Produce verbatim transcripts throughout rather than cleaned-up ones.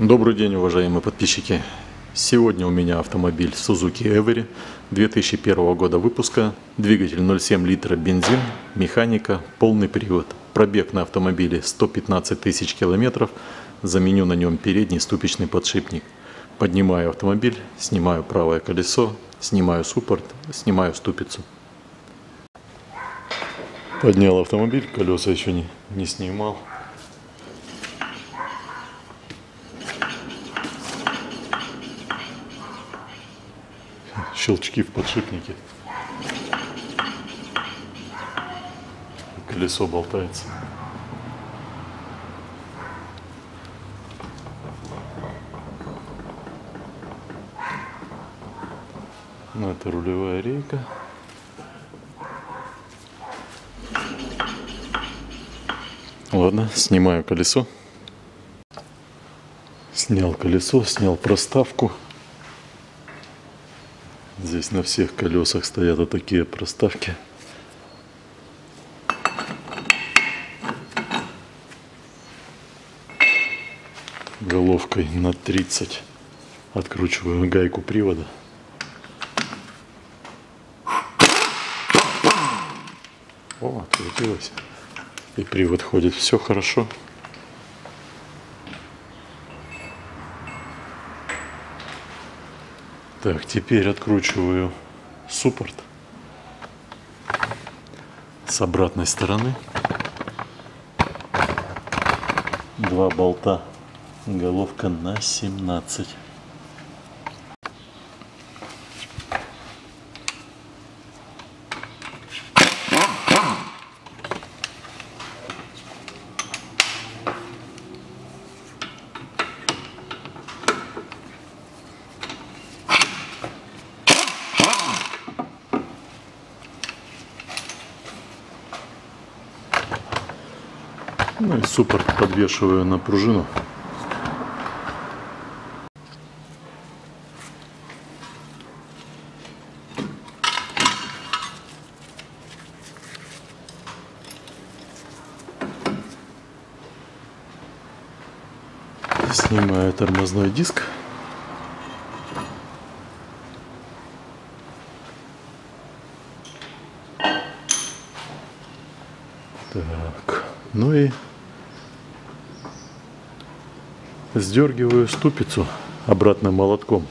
Добрый день, уважаемые подписчики! Сегодня у меня автомобиль Suzuki Every две тысячи первого года выпуска, двигатель ноль семь литра бензин, механика, полный привод. Пробег на автомобиле сто пятнадцать тысяч километров, заменю на нем передний ступичный подшипник. Поднимаю автомобиль, снимаю правое колесо, снимаю суппорт, снимаю ступицу. Поднял автомобиль, колеса еще не, не снимал. Щелчки в подшипнике. Колесо болтается. Ну, это рулевая рейка. Ладно, снимаю колесо. Снял колесо, снял проставку. Здесь на всех колесах стоят вот такие проставки. Головкой на тридцать откручиваю гайку привода. О, открутилось. И привод ходит. Все хорошо. Так, теперь откручиваю суппорт с обратной стороны. Два болта, головка на семнадцать. Ну и суппорт подвешиваю на пружину. Снимаю тормозной диск. Так, ну и сдергиваю ступицу обратным молотком.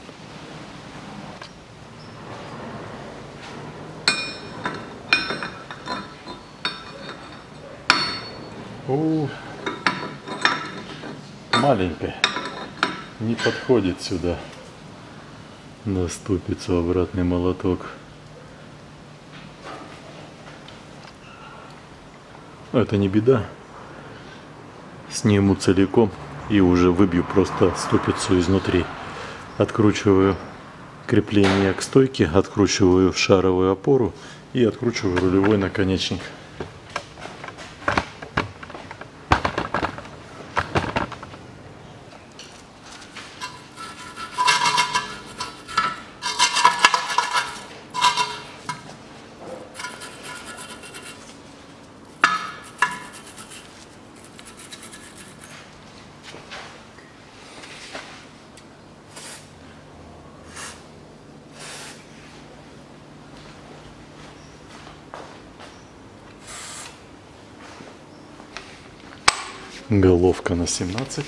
О, маленькая, не подходит сюда на ступицу обратный молоток. Это не беда, сниму целиком и уже выбью просто ступицу изнутри. Откручиваю крепление к стойке, откручиваю шаровую опору и откручиваю рулевой наконечник. Головка на семнадцать.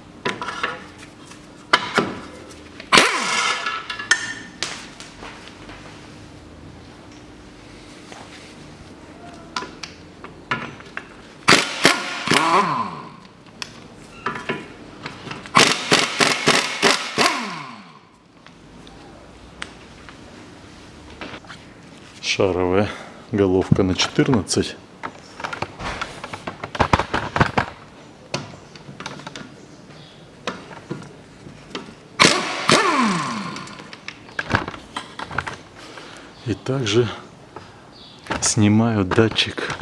Шаровая головка на четырнадцать. И также снимаю датчик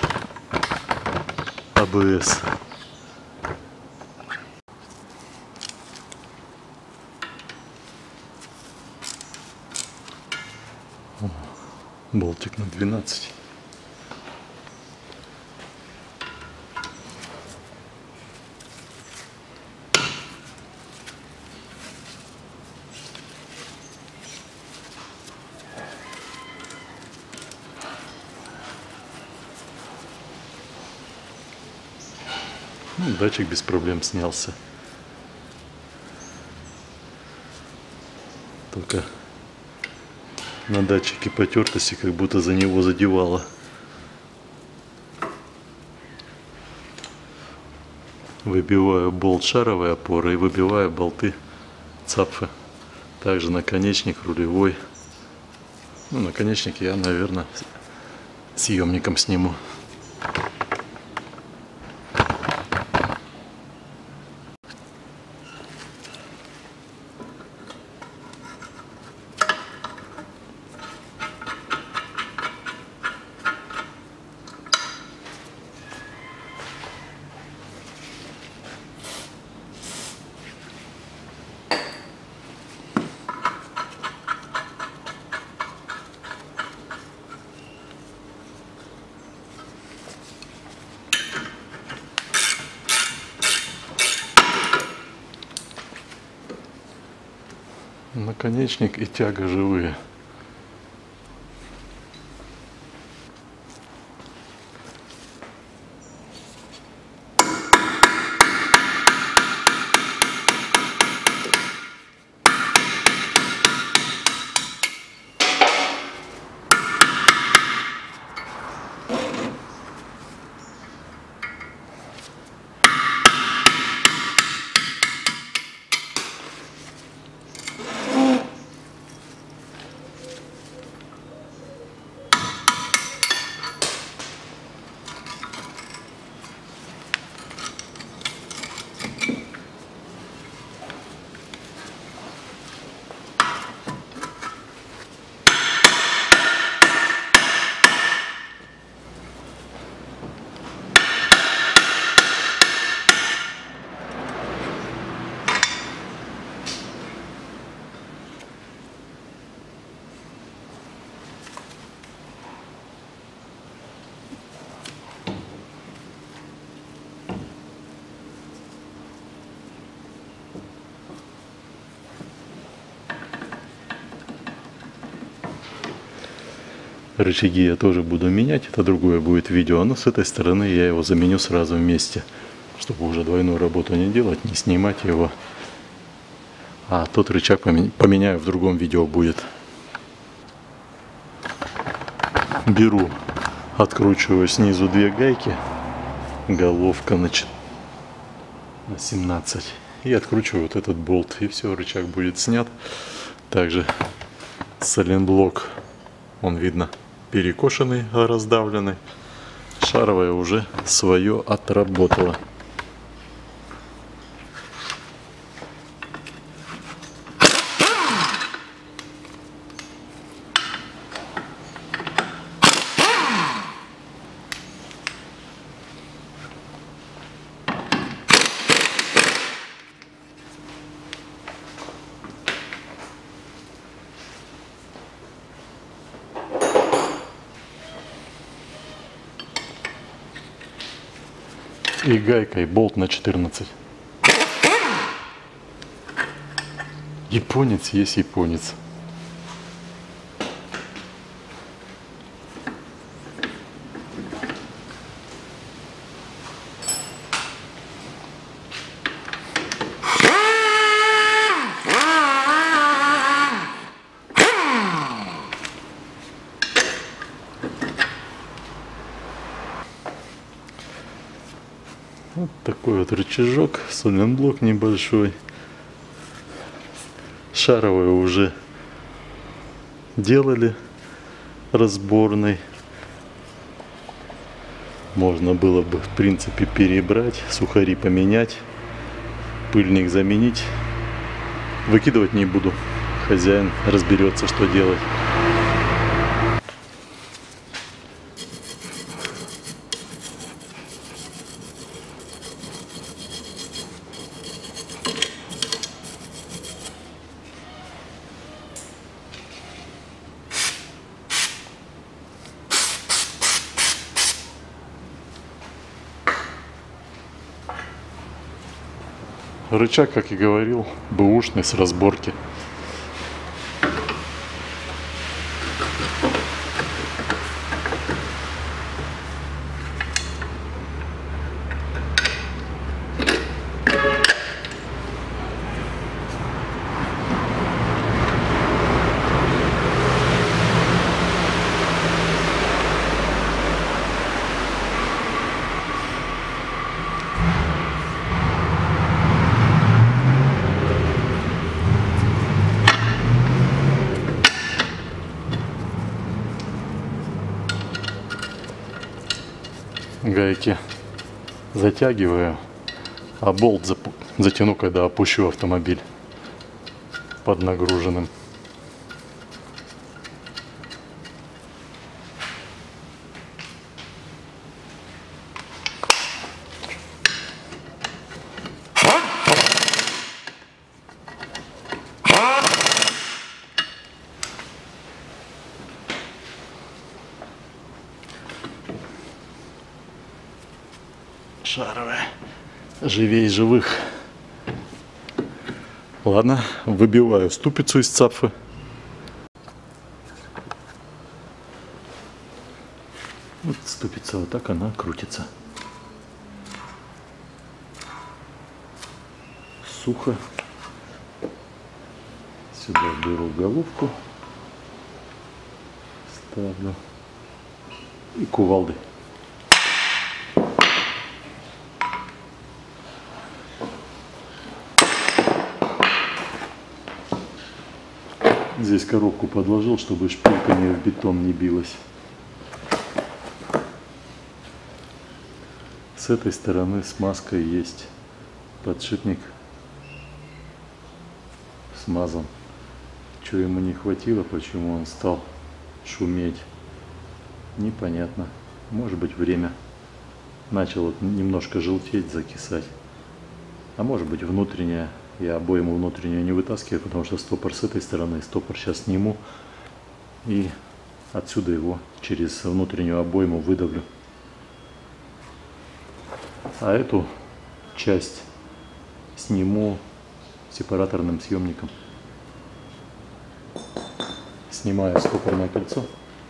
А Б С. Болтик на двенадцать. Ну, датчик без проблем снялся. Только на датчике потертости, как будто за него задевало. Выбиваю болт шаровой опоры и выбиваю болты цапфы. Также наконечник рулевой. Ну, наконечник я, наверное, съемником сниму. Наконечник и тяга живые. Рычаги я тоже буду менять, это другое будет видео, но с этой стороны я его заменю сразу вместе, чтобы уже двойную работу не делать, не снимать его. А тот рычаг поменяю в другом видео будет. Беру, откручиваю снизу две гайки, головка на семнадцать, и откручиваю вот этот болт, и все, рычаг будет снят. Также сайлентблок, он видно перекошенный, раздавленный. Шаровая уже свое отработала. И гайкой болт на четырнадцать. Японец есть японец. Вот такой вот рычажок, сайлентблок небольшой. Шаровые уже делали разборный. Можно было бы, в принципе, перебрать, сухари поменять, пыльник заменить. Выкидывать не буду. Хозяин разберется, что делать. Рычаг, как и говорил, бэушный с разборки. Гайки затягиваю, а болт затяну, когда опущу автомобиль под нагруженным. Шаровая. Живей живых. Ладно, выбиваю ступицу из цапфы. Вот ступица, вот так она крутится. Сухо. Сюда беру головку. Ставлю. И кувалды. Здесь коробку подложил, чтобы шпильками в бетон не билась. С этой стороны смазка есть. Подшипник смазан. Чего ему не хватило, почему он стал шуметь, непонятно. Может быть, время начало немножко желтеть, закисать. А может быть, внутренняя. Я обойму внутреннюю не вытаскиваю, потому что стопор с этой стороны. Стопор сейчас сниму и отсюда его через внутреннюю обойму выдавлю. А эту часть сниму сепараторным съемником. Снимаю стопорное кольцо.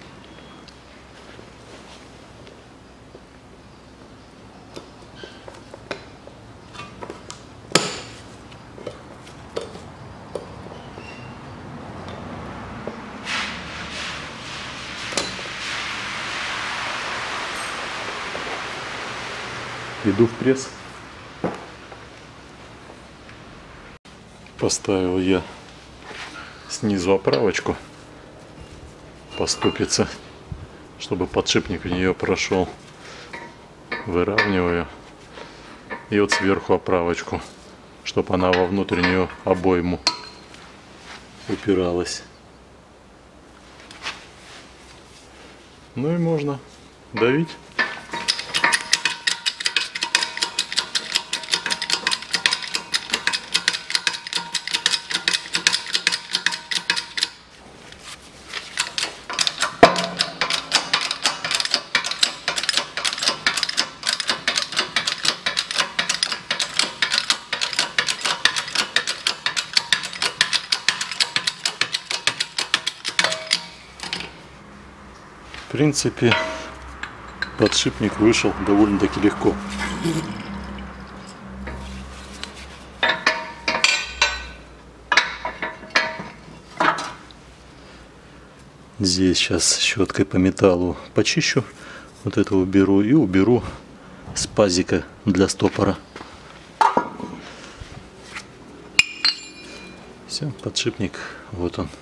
Иду в пресс. Поставил я снизу оправочку по ступице, чтобы подшипник в нее прошел. Выравниваю. И вот сверху оправочку, чтобы она во внутреннюю обойму упиралась. Ну и можно давить. В принципе, подшипник вышел довольно-таки легко. Здесь сейчас щеткой по металлу почищу. Вот это уберу и уберу с пазика для стопора. Все, подшипник, вот он.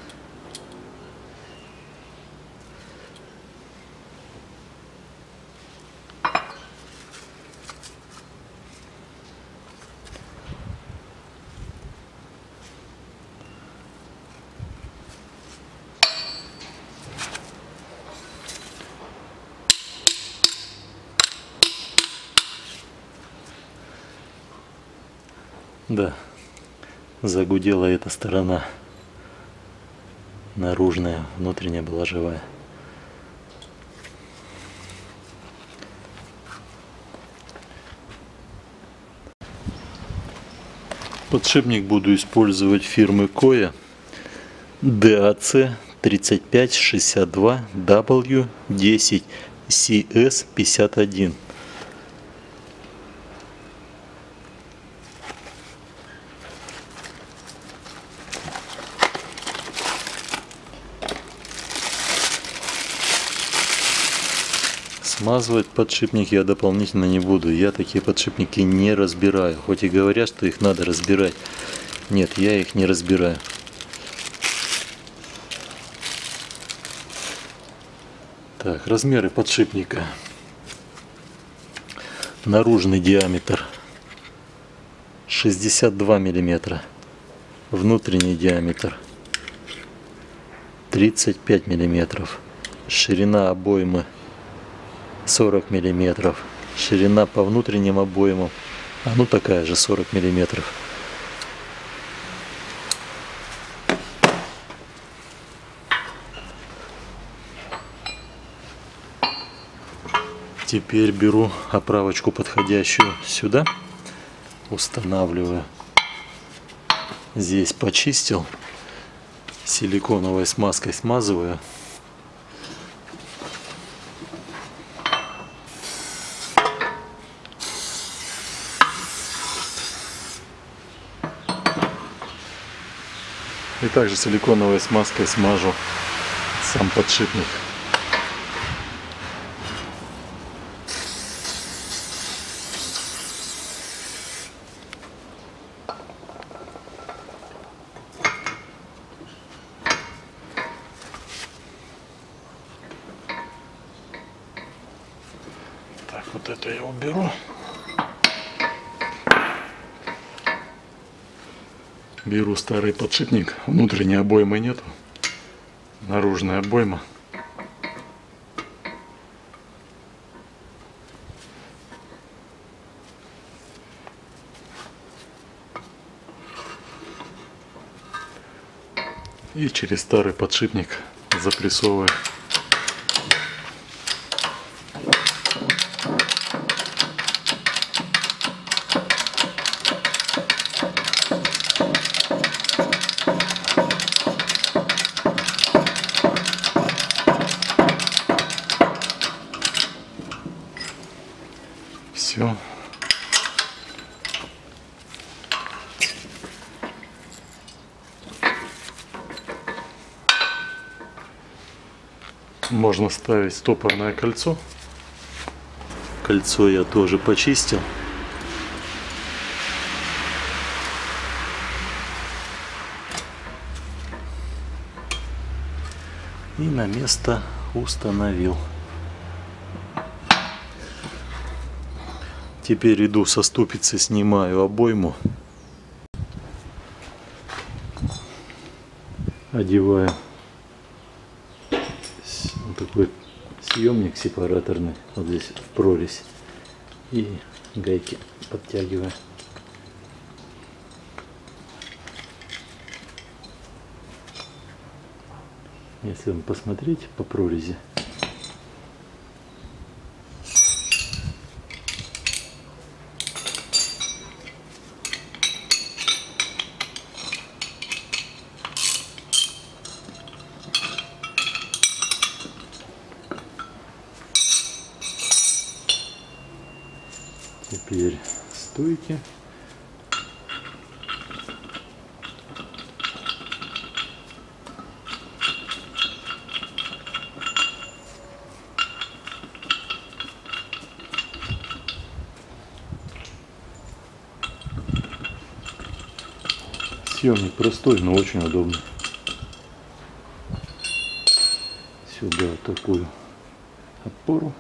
Да, загудела эта сторона. Наружная, внутренняя была живая. Подшипник буду использовать фирмы Коя ди эй си тридцать пять шестьдесят два дабл ю десять си эс пятьдесят один. Смазывать подшипники я дополнительно не буду. Я такие подшипники не разбираю. Хоть и говорят, что их надо разбирать. Нет, я их не разбираю. Так, размеры подшипника. Наружный диаметр шестьдесят два миллиметра. Внутренний диаметр тридцать пять миллиметров. Ширина обоймы сорок миллиметров. Ширина по внутренним обоймам, а ну такая же, сорок миллиметров. Теперь беру оправочку подходящую сюда, устанавливаю. Здесь почистил, силиконовой смазкой смазываю. И также силиконовой смазкой смажу сам подшипник. Так, вот это я уберу. Беру старый подшипник, внутренней обоймы нету, наружная обойма. И через старый подшипник запрессовываю. Все. Можно ставить стопорное кольцо. Кольцо я тоже почистил. И на место установил. Теперь иду со ступицы, снимаю обойму. Одеваю вот такой съемник сепараторный вот здесь в прорезь. И гайки подтягиваю. Если вам посмотреть по прорези, теперь стойки. Съемник простой, но очень удобный. Сюда такую опору.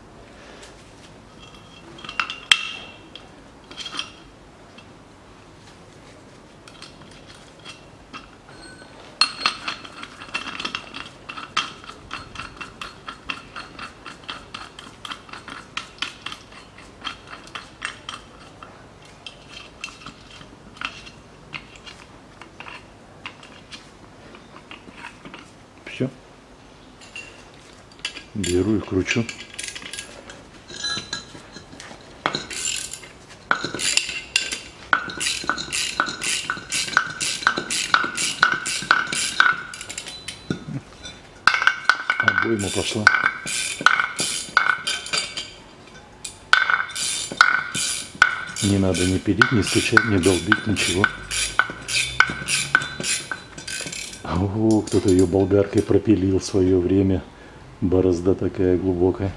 Все. Беру и кручу. Обойма пошла. Не надо ни пилить, ни стучать, ни долбить, ничего. О, кто-то ее болгаркой пропилил в свое время. Борозда такая глубокая.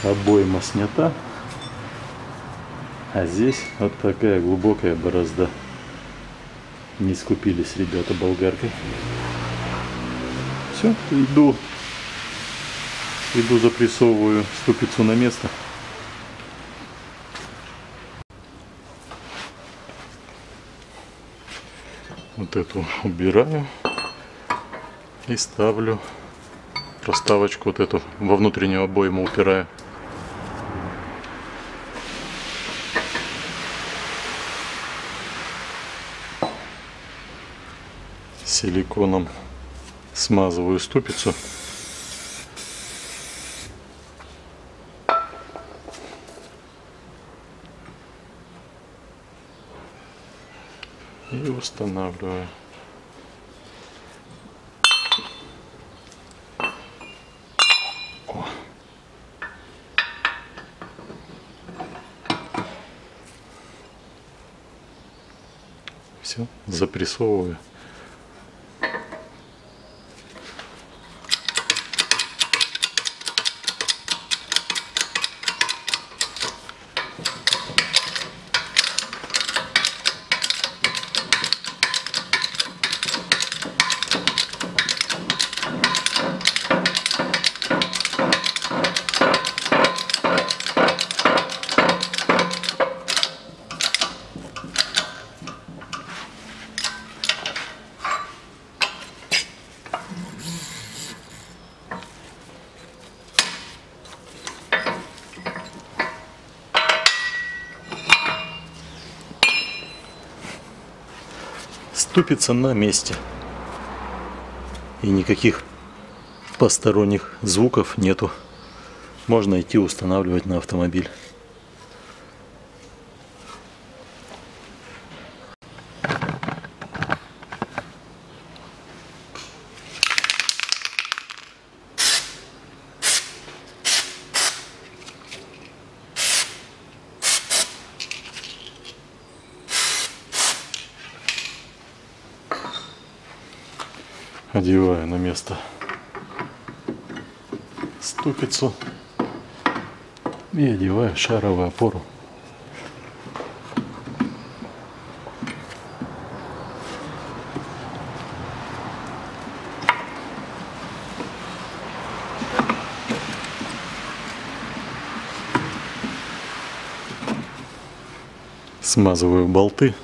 Обойма снята. А здесь вот такая глубокая борозда. Не скупились ребята болгаркой. Все, иду. Иду, запрессовываю ступицу на место. Вот эту убираю и ставлю проставочку вот эту во внутреннюю обойму упираю. Силиконом смазываю ступицу. И устанавливаю. О. Все, запрессовываю. Ступица на месте. И никаких посторонних звуков нету. Можно идти устанавливать на автомобиль. Одеваю на место ступицу и одеваю шаровую опору. Смазываю болты.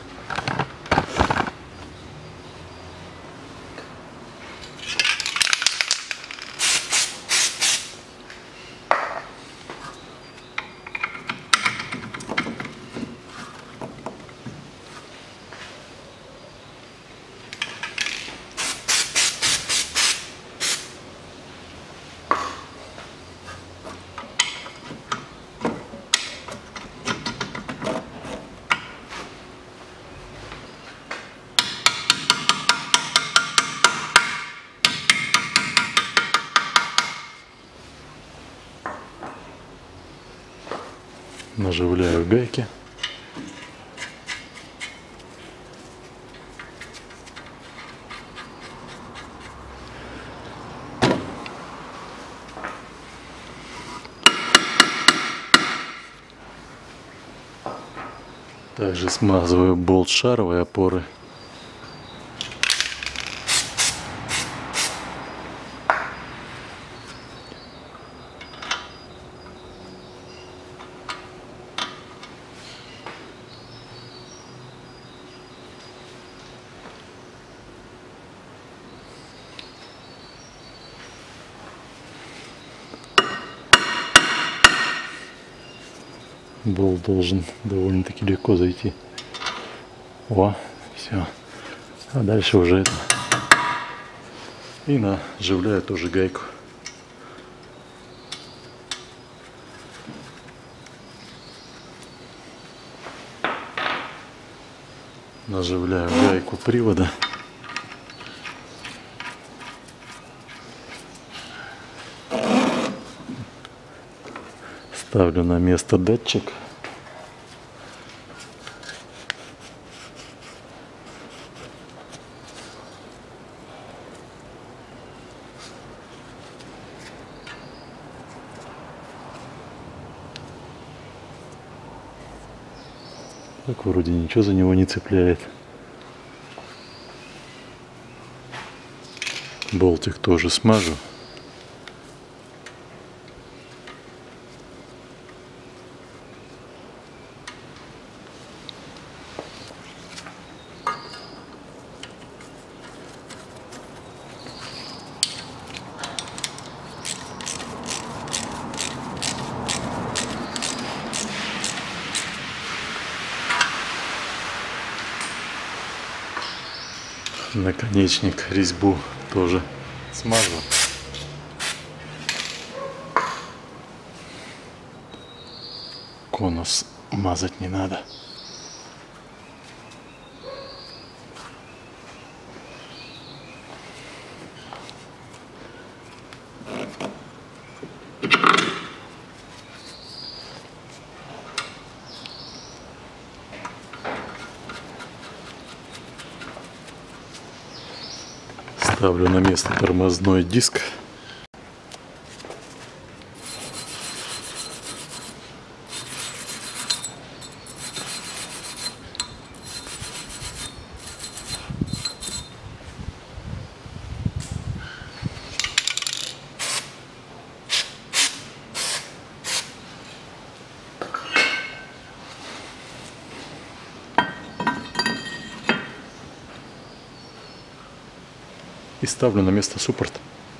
Наживляю гайки. Также смазываю болт шаровой опоры. Болт должен довольно-таки легко зайти. О, все. А дальше уже это. И наживляю тоже гайку. Наживляю гайку привода. Ставлю на место датчик. Так вроде ничего за него не цепляет. Болтик тоже смажу. Наконечник, резьбу тоже смажу. Конус мазать не надо. Ставлю на место тормозной диск. И ставлю на место суппорт.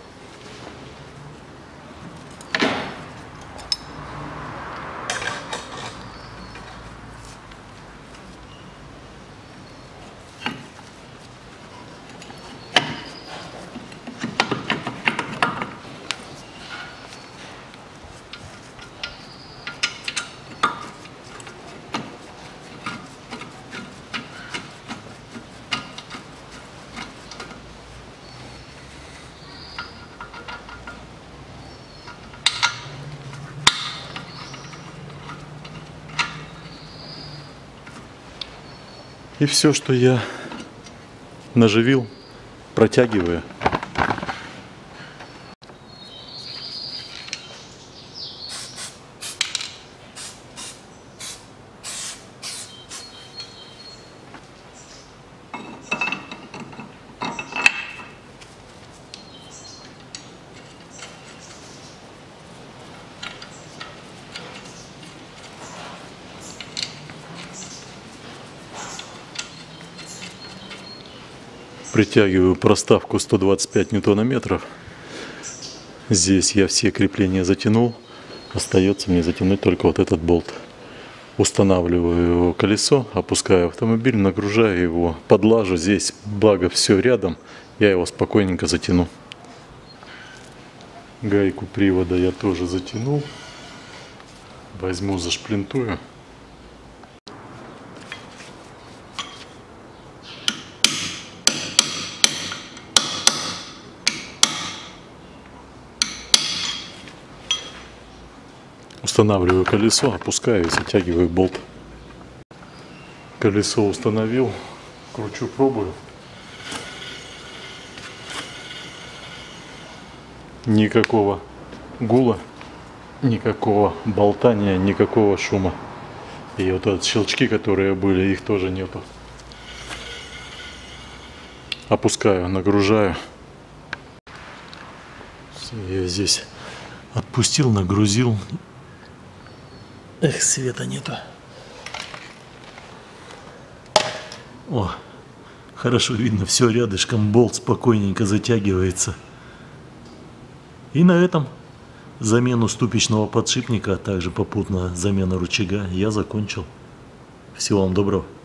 И все, что я наживил, протягиваю. Притягиваю проставку сто двадцать пять ньютонометров. Здесь я все крепления затянул. Остается мне затянуть только вот этот болт. Устанавливаю колесо, опускаю автомобиль, нагружаю его, подлажу. Здесь, благо, все рядом. Я его спокойненько затяну. Гайку привода я тоже затянул. Возьму, зашплинтую. Устанавливаю колесо, опускаю и затягиваю болт. Колесо установил, кручу, пробую. Никакого гула, никакого болтания, никакого шума. И вот эти щелчки, которые были, их тоже нету. Опускаю, нагружаю. Я здесь отпустил, нагрузил. Эх, света нету. О, хорошо видно, все рядышком, болт спокойненько затягивается. И на этом замену ступичного подшипника, а также попутно замена рычага я закончил. Всего вам доброго.